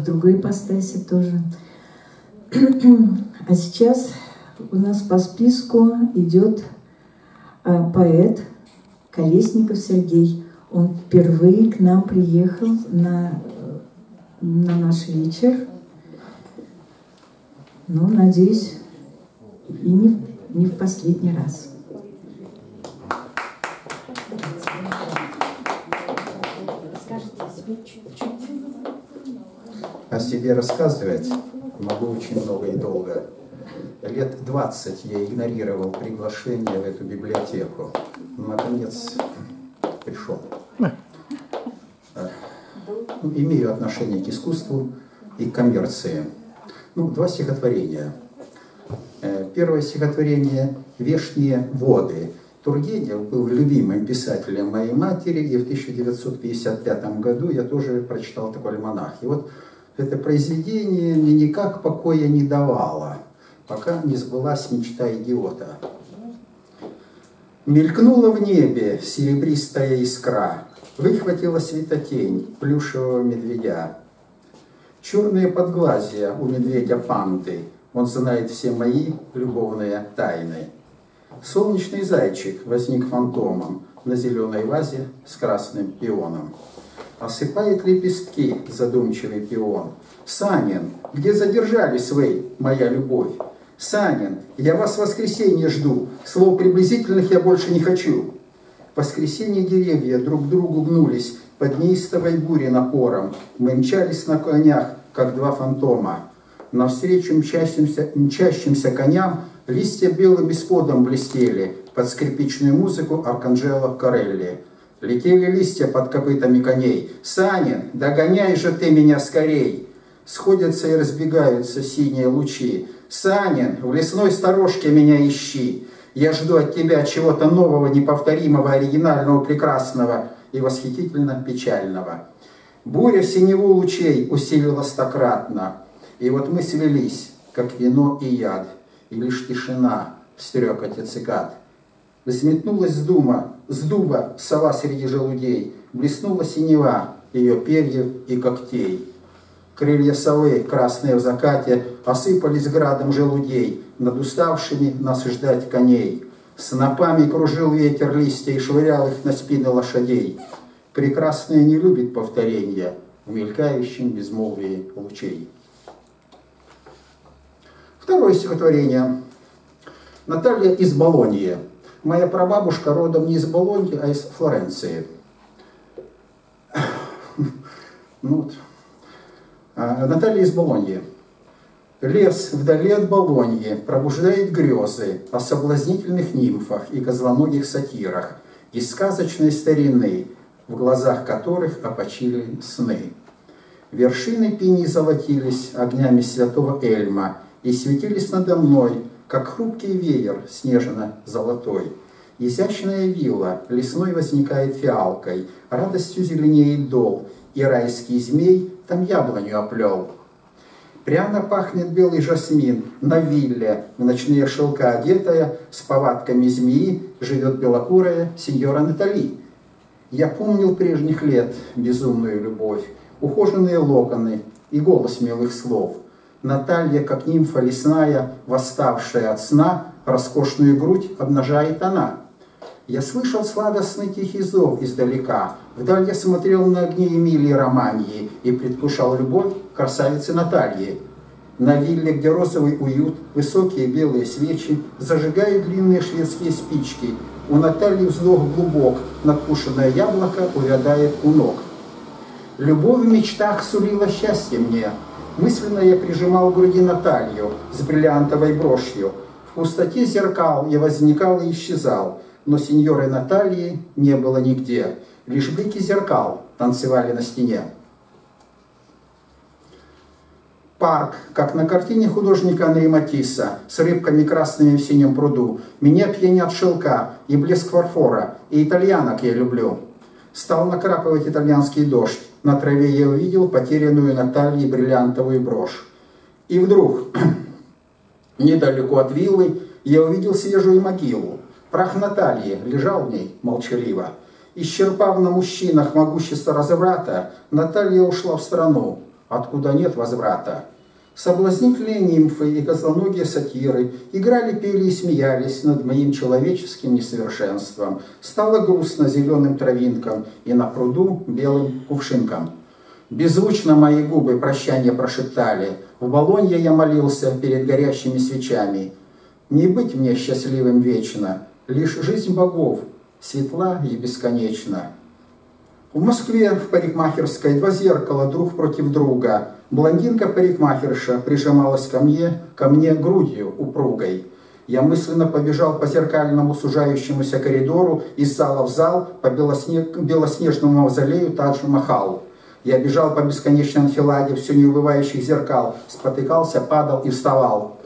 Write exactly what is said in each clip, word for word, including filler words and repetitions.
другой ипостаси тоже. А сейчас у нас по списку идет а, поэт Колесников Сергей. Он впервые к нам приехал на, на наш вечер. Ну, надеюсь, и не, не в последний раз. Расскажите о себе чуть-чуть. О себе рассказывать могу очень много и долго. Лет двадцать я игнорировал приглашение в эту библиотеку. Наконец пришел. Ну, имею отношение к искусству и к коммерции. Ну, два стихотворения. Первое стихотворение «Вешние воды». Тургенев был любимым писателем моей матери, и в тысяча девятьсот пятьдесят пятом году я тоже прочитал такой альманах. И вот это произведение мне никак покоя не давало, пока не сбылась мечта идиота. Мелькнула в небе серебристая искра, выхватила светотень плюшевого медведя. Черные подглазья у медведя-панды, он знает все мои любовные тайны. Солнечный зайчик возник фантомом на зеленой вазе с красным пионом. Осыпает лепестки задумчивый пион. Санин, где задержались вы, моя любовь? Санин, я вас в воскресенье жду, слов приблизительных я больше не хочу. В воскресенье деревья друг к другу гнулись под неистовой бурей напором. Мы мчались на конях, как два фантома. Навстречу мчащимся, мчащимся коням листья белым исходом блестели под скрипичную музыку Арканджело Корелли. Летели листья под копытами коней. «Санин, догоняй же ты меня скорей!» Сходятся и разбегаются синие лучи. «Санин, в лесной сторожке меня ищи! Я жду от тебя чего-то нового, неповторимого, оригинального, прекрасного и восхитительно печального». Буря синеву лучей усилила стократно, и вот мы слились, как вино и яд, и лишь тишина в стрекоте цикад. Взметнулась с дума, с дуба сова среди желудей, блеснула синева ее перьев и когтей. Крылья совы, красные в закате, осыпались градом желудей над уставшими нас ждать коней. Снопами кружил ветер листья и швырял их на спины лошадей. Прекрасное не любит повторения в мелькающем безмолвии лучей. Второе стихотворение. Наталья из Болоньи. Моя прабабушка родом не из Болоньи, а из Флоренции. Ну, вот. а, Наталья из Болоньи. Лес вдали от Болоньи пробуждает грезы о соблазнительных нимфах и козлоногих сатирах из сказочной старины, в глазах которых опочили сны. Вершины пини золотились огнями святого Эльма и светились надо мной, как хрупкий веер снежно-золотой. Изящная вилла лесной возникает фиалкой, радостью зеленеет дол, и райский змей там яблоню оплел. Пряно пахнет белый жасмин на вилле, в ночные шелка одетая, с повадками змеи живет белокурая сеньора Натали. Я помнил прежних лет безумную любовь, ухоженные локоны и голос милых слов. Наталья, как нимфа лесная, восставшая от сна, роскошную грудь обнажает она. Я слышал сладостный тихий зов издалека, вдаль я смотрел на огни Эмилии Романьи и предвкушал любовь красавицы Натальи. На вилле, где розовый уют, высокие белые свечи, зажигают длинные шведские спички. У Натальи вздох глубок, надкушенное яблоко увядает у ног. Любовь в мечтах сулила счастье мне. Мысленно я прижимал к груди Наталью с бриллиантовой брошью. В пустоте зеркал я возникал и исчезал, но сеньоры Натальи не было нигде. Лишь блики зеркал танцевали на стене. Парк, как на картине художника Анри Матисса, с рыбками красными в синем пруду. Меня пьянят шелка и блеск фарфора, и итальянок я люблю. Стал накрапывать итальянский дождь. На траве я увидел потерянную Натальей бриллиантовую брошь. И вдруг, недалеко от виллы, я увидел свежую могилу. Прах Натальи лежал в ней молчаливо. Исчерпав на мужчинах могущество разврата, Наталья ушла в страну, откуда нет возврата. Соблазнительные нимфы и козлоногие сатиры играли, пели и смеялись над моим человеческим несовершенством. Стало грустно зеленым травинкам и на пруду белым кувшинкам. Беззвучно мои губы прощание прошептали. В Болонье я молился перед горящими свечами. Не быть мне счастливым вечно, лишь жизнь богов светла и бесконечна. В Москве в парикмахерской два зеркала друг против друга. Блондинка-парикмахерша прижималась ко мне, ко мне грудью упругой. Я мысленно побежал по зеркальному сужающемуся коридору из зала в зал по белоснег... белоснежному мавзолею Тадж-Махал. Я бежал по бесконечной анфиладе все неубывающих зеркал, спотыкался, падал и вставал.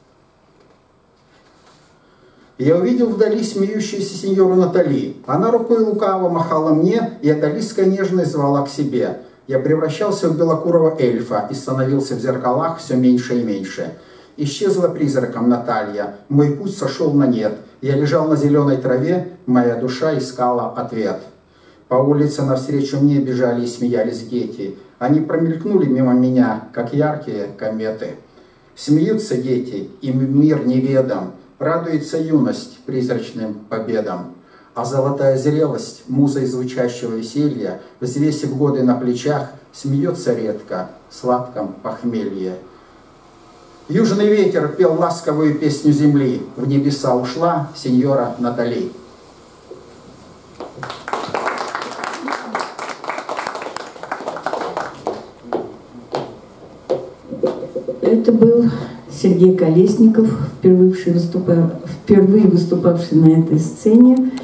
Я увидел вдали смеющуюся сеньору Натали. Она рукой лукаво махала мне, и эта лиская нежность звала к себе. Я превращался в белокурого эльфа и становился в зеркалах все меньше и меньше. Исчезла призраком Наталья, мой путь сошел на нет. Я лежал на зеленой траве, моя душа искала ответ. По улице навстречу мне бежали и смеялись дети. Они промелькнули мимо меня, как яркие кометы. Смеются дети, им мир неведом. Радуется юность призрачным победам, а золотая зрелость, музой звучащего веселья, взвесив годы на плечах, смеется редко в сладком похмелье. Южный ветер пел ласковую песню земли, в небеса ушла сеньора Натали. Это был Сергей Колесников, впервые выступавший, впервые выступавший на этой сцене.